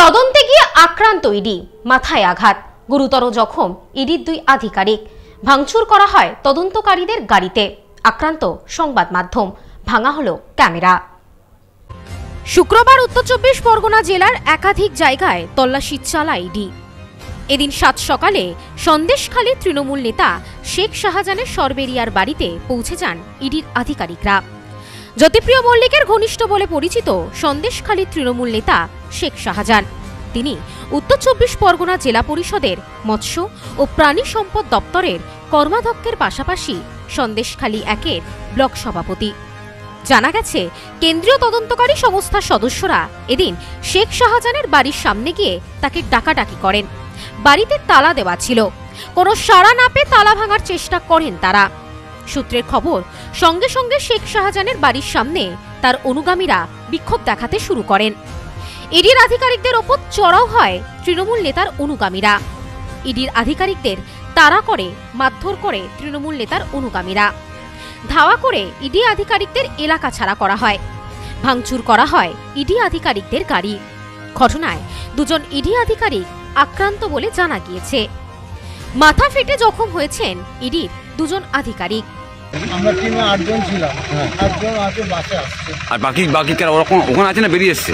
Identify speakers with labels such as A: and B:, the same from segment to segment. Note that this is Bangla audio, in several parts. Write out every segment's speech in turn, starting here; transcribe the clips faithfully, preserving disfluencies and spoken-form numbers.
A: তদন্তে গিয়ে আক্রান্ত ইডি, মাথায় আঘাত, গুরুতর জখম ইডির দুই আধিকারিক। ভাঙচুর করা হয় তদন্তকারীদের গাড়িতে, আক্রান্ত সংবাদ মাধ্যম, ভাঙা হলো ক্যামেরা। শুক্রবার উত্তর চব্বিশ পরগনা জেলার একাধিক জায়গায় তল্লাশি চালায় ইডি। এদিন সাত সকালে সন্দেশখালী তৃণমূল নেতা শেখ শাহজাহানের সরবেরিয়ার বাড়িতে পৌঁছে যান ইডির আধিকারিকরা। জ্যোতিপ্রিয় মল্লিকের ঘনিষ্ঠ বলে পরিচিত সন্দেশখালী তৃণমূল নেতা শেখ শাহজাহান, তিনি উত্তর চব্বিশ পরগনা জেলা পরিষদের মৎস্য ও প্রাণী সম্পদ দপ্তরের কর্মাধ্যক্ষের পাশাপাশি সন্দেশখালী একের ব্লক সভাপতি। জানা গেছে, কেন্দ্রীয় তদন্তকারী সংস্থার সদস্যরা এদিন শেখ শাহজাহানের বাড়ির সামনে গিয়ে তাকে ডাকাডাকি করেন। বাড়িতে তালা দেওয়া ছিল, কোনো সাড়া না পেয়ে তালা ভাঙার চেষ্টা করেন তারা। সূত্রের খবর, সঙ্গে সঙ্গে শেখ শাহজাহানের বাড়ির সামনে তার অনুগামীরা বিক্ষোভ দেখাতে শুরু করেন। ইডির আধিকারিকদের ওপর চড়াও হয় তৃণমূল নেতার অনুগামীরা। ইডির আধিকারিকদের তাড়া করে মারধর করে তৃণমূল নেতার অনুগামীরা। ধাওয়া করে ইডি আধিকারিকদের এলাকা ছাড়া করা হয়, ভাঙচুর করা হয় ইডি আধিকারিকদের গাড়ি। ঘটনায় দুজন ইডি আধিকারিক আক্রান্ত বলে জানা গিয়েছে। মাথা ফেটে জখম হয়েছেন ইডির দুজন আধিকারিক।
B: আমরা টিমে আটজন ছিলাম, আটজন আছে, বাসে আসছে।
C: আর বাকি বাকি কারা ওখানে আছে না বেরিয়ে এসছে?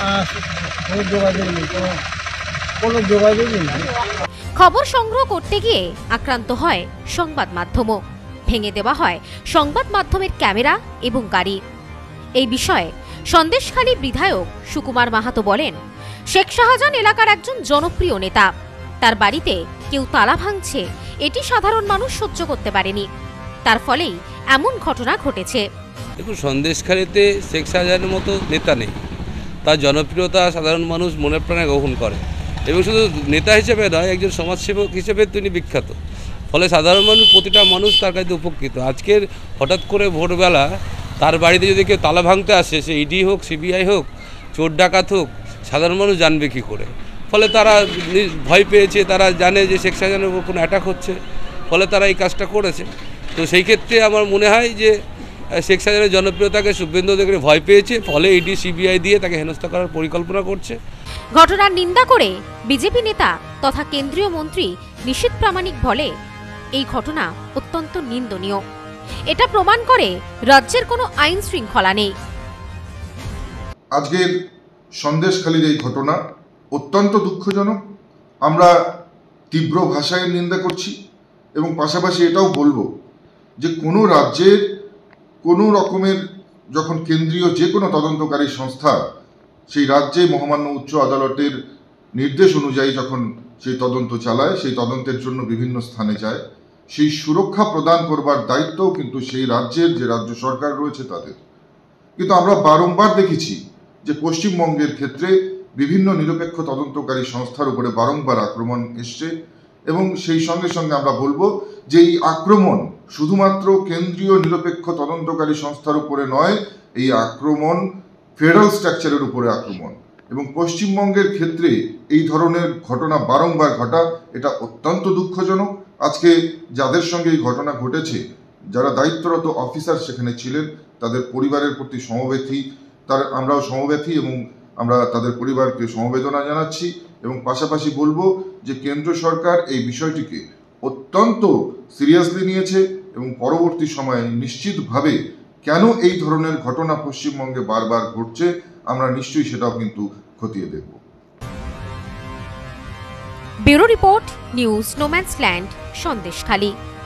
B: কোনো যোগাযোগ নেই, কোনো যোগাযোগই নেই।
A: খবর সংগ্রহ করতে গিয়ে আক্রান্ত হয় সংবাদ মাধ্যমও, ভেঙে দেওয়া হয় সংবাদ মাধ্যমের ক্যামেরা এবং গাড়ি। এই বিষয়ে সন্দেশখালী বিধায়ক সুকুমার মাহাতো বলেন, শেখ শাহজাহান এলাকার একজন জনপ্রিয় নেতা, তার বাড়িতে কেউ তালা ভাঙছে এটি সাধারণ মানুষ সহ্য করতে পারেনি, তার ফলেই এমন ঘটনা ঘটেছে।
D: দেখুন, সন্দেশখালীতে শেখ শাহজাহানের মতো নেতা নেই, তার জনপ্রিয়তা সাধারণ মানুষ মনে প্রাণে গ্রহণ করে এবং শুধু নেতা হিসেবে নয়, একজন সমাজসেবক হিসেবে তিনি বিখ্যাত। ফলে সাধারণ মানুষ, প্রতিটা মানুষ তার কাছে উপকৃত। আজকের হঠাৎ করে ভোরবেলা তার বাড়িতে যদি কেউ তালা ভাঙতে আসে, সে ইডি হোক, সিবিআই হোক, চোর ডাকাত হোক, সাধারণ মানুষ জানবে কী করে? ফলে তারা ভয় পেয়েছে, তারা জানে যে শেখ শাহজাহানের উপর কোনো অ্যাটাক হচ্ছে, ফলে তারা এই কাজটা করেছে। তো সেই ক্ষেত্রে আমার মনে হয় যে শেখ শাহজাহানের জনপ্রিয়তাকে শুভেন্দু অধিকারী ভয় পেয়েছে, ফলে ইডি সিবিআই দিয়ে তাকে হেনস্থা করার পরিকল্পনা করছে।
A: ঘটনার নিন্দা করে বিজেপি নেতা তথা কেন্দ্রীয় মন্ত্রী নিশীথ প্রামাণিক বলে, এই ঘটনা অত্যন্ত নিন্দনীয়। এটা প্রমাণ করে রাজ্যের কোনো আইন শৃঙ্খলা নেই।
E: আজকের সন্দেশখালীর এই ঘটনা অত্যন্ত দুঃখজনক। আমরা তীব্র ভাষায় নিন্দা করছি এবং পাশাপাশি এটাও বলবো যে কোনো রাজ্যের কোনো রকমের যখন কেন্দ্রীয় যে কোনো তদন্তকারী সংস্থা সেই রাজ্যে মহামান্য উচ্চ আদালতের নির্দেশ অনুযায়ী যখন সেই তদন্ত চালায়, সেই তদন্তের জন্য বিভিন্ন স্থানে যায়, সেই সুরক্ষা প্রদান করবার দায়িত্বও কিন্তু সেই রাজ্যের যে রাজ্য সরকার রয়েছে তাদের। কিন্তু আমরা বারংবার দেখেছি যে পশ্চিমবঙ্গের ক্ষেত্রে বিভিন্ন নিরপেক্ষ তদন্তকারী সংস্থার উপরে বারংবার আক্রমণ এসছে এবং সেই সঙ্গে সঙ্গে আমরা বলবো যে এই আক্রমণ শুধুমাত্র কেন্দ্রীয় নিরপেক্ষ তদন্তকারী সংস্থার উপরে নয়, এই আক্রমণ ফেডারেল স্ট্রাকচারের উপরে আক্রমণ এবং পশ্চিমবঙ্গের ক্ষেত্রে এই ধরনের ঘটনা বারংবার ঘটা, এটা অত্যন্ত দুঃখজনক। আজকে যাদের সঙ্গে এই ঘটনা ঘটেছে, যারা দায়িত্বরত অফিসার সেখানে ছিলেন, তাদের পরিবারের প্রতি সমবেথী, তার আমরাও সমবেথী এবং আমরা তাদের পরিবারকে সমবেদনা জানাচ্ছি এবং পাশাপাশি বলবো যে কেন্দ্র সরকার এই বিষয়টিকে অত্যন্ত সিরিয়াসলি নিয়েছে এবং পরবর্তী সময়ে নিশ্চিতভাবে কেন এই ধরনের ঘটনা পশ্চিমবঙ্গে বারবার ঘটছে আমরা নিশ্চয়ই সেটাও কিন্তু খতিয়ে দেখব।
A: Bureau report, news no man's land, Sandeshkhali.